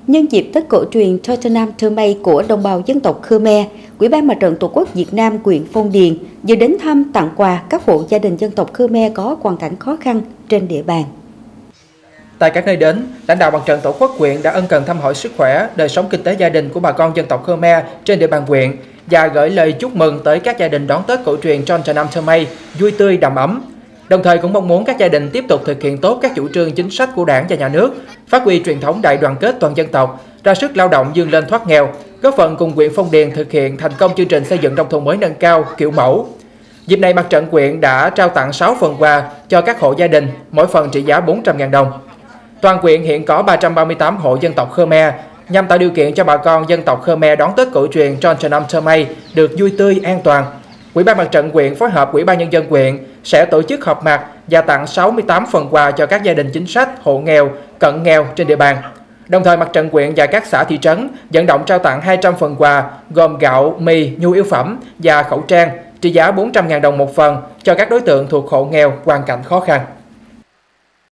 Nhân dịp Tết cổ truyền Tottenham Thơ Mây của đồng bào dân tộc Khmer, Ủy ban Mặt trận Tổ quốc Việt Nam huyện Phong Điền vừa đến thăm tặng quà các hộ gia đình dân tộc Khmer có hoàn cảnh khó khăn trên địa bàn. Tại các nơi đến, lãnh đạo Mặt trận Tổ quốc huyện đã ân cần thăm hỏi sức khỏe, đời sống kinh tế gia đình của bà con dân tộc Khmer trên địa bàn huyện và gửi lời chúc mừng tới các gia đình đón Tết cổ truyền Tottenham Thơ Mây vui tươi đầm ấm. Đồng thời cũng mong muốn các gia đình tiếp tục thực hiện tốt các chủ trương chính sách của Đảng và Nhà nước, phát huy truyền thống đại đoàn kết toàn dân tộc, ra sức lao động vươn lên thoát nghèo, góp phần cùng huyện Phong Điền thực hiện thành công chương trình xây dựng nông thôn mới nâng cao kiểu mẫu. Dịp này Mặt trận huyện đã trao tặng 6 phần quà cho các hộ gia đình, mỗi phần trị giá 400.000 đồng. Toàn huyện hiện có 338 hộ dân tộc Khmer, nhằm tạo điều kiện cho bà con dân tộc Khmer đón Tết cổ truyền Tottenham Thơ Mây được vui tươi, an toàn. Ủy ban Mặt trận huyện phối hợp Ủy ban Nhân dân huyện sẽ tổ chức họp mặt và tặng 68 phần quà cho các gia đình chính sách, hộ nghèo, cận nghèo trên địa bàn. Đồng thời Mặt trận huyện và các xã thị trấn vận động trao tặng 200 phần quà gồm gạo, mì, nhu yếu phẩm và khẩu trang trị giá 400.000 đồng một phần cho các đối tượng thuộc hộ nghèo hoàn cảnh khó khăn.